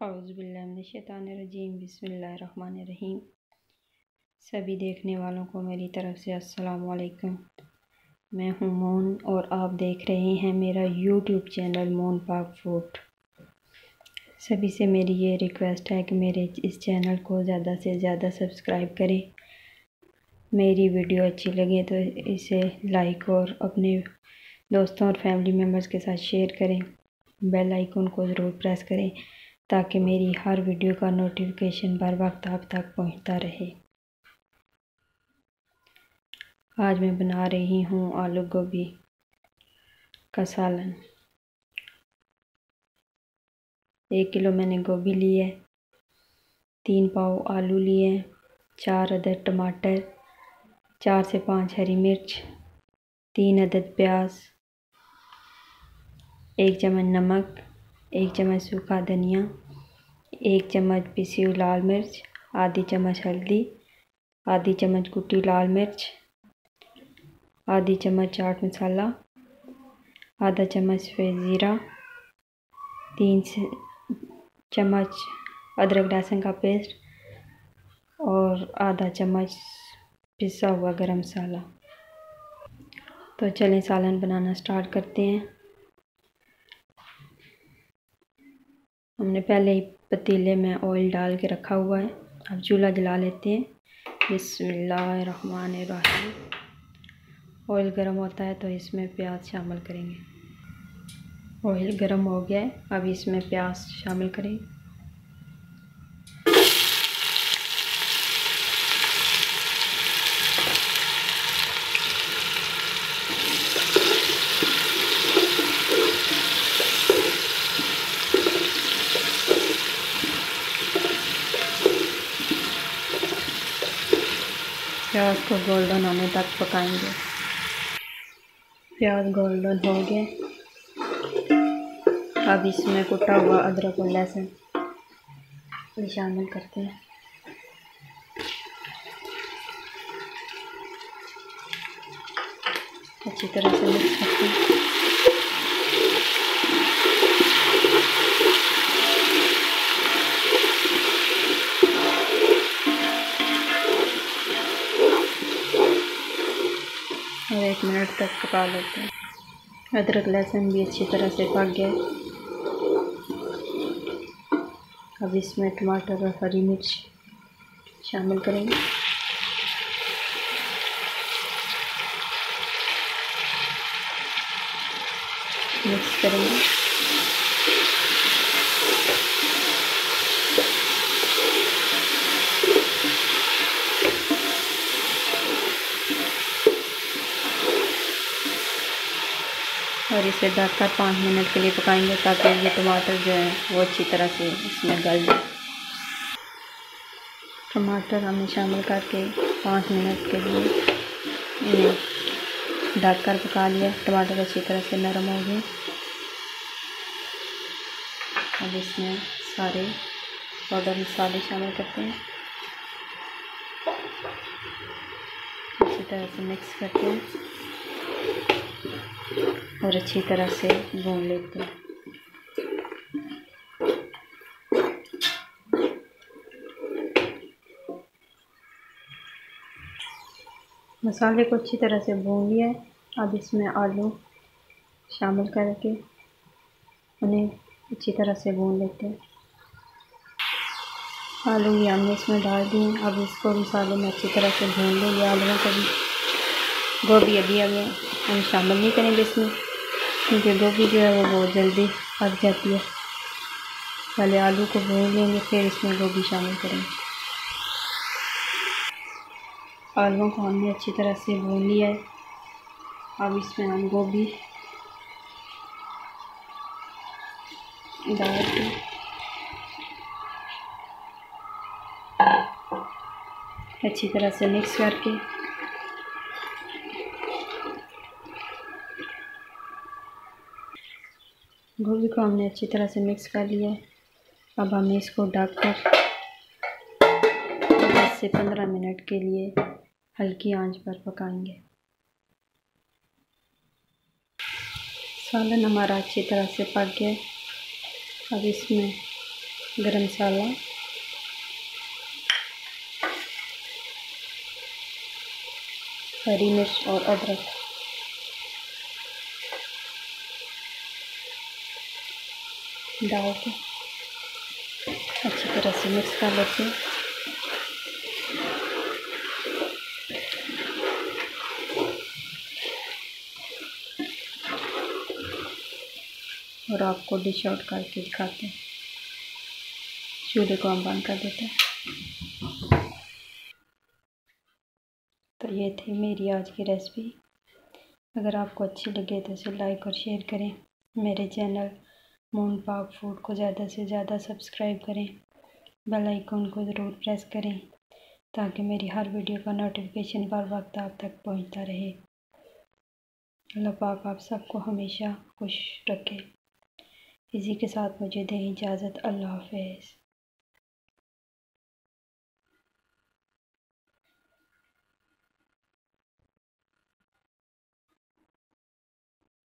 औज़ुबिल्लाहिमिनश्शैतानिर्रजीम बिस्मिल्लाहिर्रहमानिर्रहीम। सभी देखने वालों को मेरी तरफ़ से अस्सलाम वालेकुम। मैं हूँ मोन और आप देख रहे हैं मेरा यूट्यूब चैनल मोन पाक फूड। सभी से मेरी ये रिक्वेस्ट है कि मेरे इस चैनल को ज़्यादा से ज़्यादा सब्सक्राइब करें। मेरी वीडियो अच्छी लगे तो इसे लाइक और अपने दोस्तों और फैमिली मेम्बर्स के साथ शेयर करें। बेल आइकन को ज़रूर प्रेस करें ताकि मेरी हर वीडियो का नोटिफिकेशन बर वक्त आप तक पहुंचता रहे। आज मैं बना रही हूं आलू गोभी का सालन। 1 किलो मैंने गोभी ली है, 3 पाव आलू लिए, 4 अदद टमाटर, 4 से 5 हरी मिर्च, 3 अदद प्याज, 1 चम्मच नमक, 1 चम्मच सूखा धनिया, 1 चम्मच पिसी हुई लाल मिर्च, आधी चम्मच हल्दी, आधी चम्मच कुटी लाल मिर्च, आधी चम्मच चाट मसाला, आधा चम्मच सफ़ेद ज़ीरा, 3 चम्मच अदरक लहसुन का पेस्ट और आधा चम्मच पिसा हुआ गरम मसाला। तो चलें सालन बनाना स्टार्ट करते हैं। हमने पहले ही पतीले में ऑयल डाल के रखा हुआ है। अब चूल्हा जला लेते हैं। बिस्मिल्लाहिर्रहमानिर्रहीम। ऑयल गर्म होता है तो इसमें प्याज शामिल करेंगे। ऑयल गर्म हो गया है, अब इसमें प्याज शामिल करें। प्याज को गोल्डन होने तक पकाएंगे। प्याज गोल्डन हो गए, अब इसमें कुटा हुआ अदरक और लहसुन शामिल करते हैं। अच्छी तरह से मिक्स करते हैं। और 1 मिनट तक पका लेते हैं। अदरक लहसुन भी अच्छी तरह से पक गए। अब इसमें टमाटर और हरी मिर्च शामिल करेंगे। मिक्स करेंगे। और इसे ढककर 5 मिनट के लिए पकाएंगे ताकि ये टमाटर जो है वो अच्छी तरह से इसमें गल जाए। टमाटर हमने शामिल करके 5 मिनट के लिए इन्हें ढककर पका लिया। टमाटर अच्छी तरह से नरम हो गए। अब इसमें सारे पाउडर मसाले शामिल करते हैं। अच्छी तरह से मिक्स करते हैं और अच्छी तरह से भून लेते हैं। मसाले को अच्छी तरह से भून लिया है। अब इसमें आलू शामिल करके उन्हें अच्छी तरह से भून लेते हैं। आलू भी हमने इसमें डाल दिए। अब इसको मसाले में अच्छी तरह से भून लेंगे। आलूओं को भी, गोभी अभी हम शामिल नहीं करेंगे इसमें क्योंकि गोभी जो है वो बहुत जल्दी पक जाती है। पहले आलू को भून लेंगे फिर इसमें गोभी शामिल करेंगे। आलूओं को हमने अच्छी तरह से भून लिया है। अब इसमें हम गोभी डाल के अच्छी तरह से मिक्स करके गोभी को हमने अच्छी तरह से मिक्स कर लिया है। अब हम इसको ढककर 10 से 15 मिनट के लिए हल्की आंच पर पकाएंगे। सालन हमारा अच्छी तरह से पक गया। अब इसमें गरम मसाला, हरी मिर्च और अदरक डाल के अच्छी तरह से मिक्स कर लेते हैं। और आपको डिश आउट करके दिखाते हैं। चूल्हे को हम बंद कर देते हैं। तो ये थी मेरी आज की रेसिपी। अगर आपको अच्छी लगे तो इसे लाइक और शेयर करें। मेरे चैनल मून पाक फूड को ज़्यादा से ज़्यादा सब्सक्राइब करें। बेल आइकन को ज़रूर प्रेस करें ताकि मेरी हर वीडियो का नोटिफिकेशन बर वक्त आप तक पहुंचता रहे। अल्लाह पाक आप सबको हमेशा खुश रखे। इसी के साथ मुझे दें इजाज़त। अल्लाह हाफ़िज़।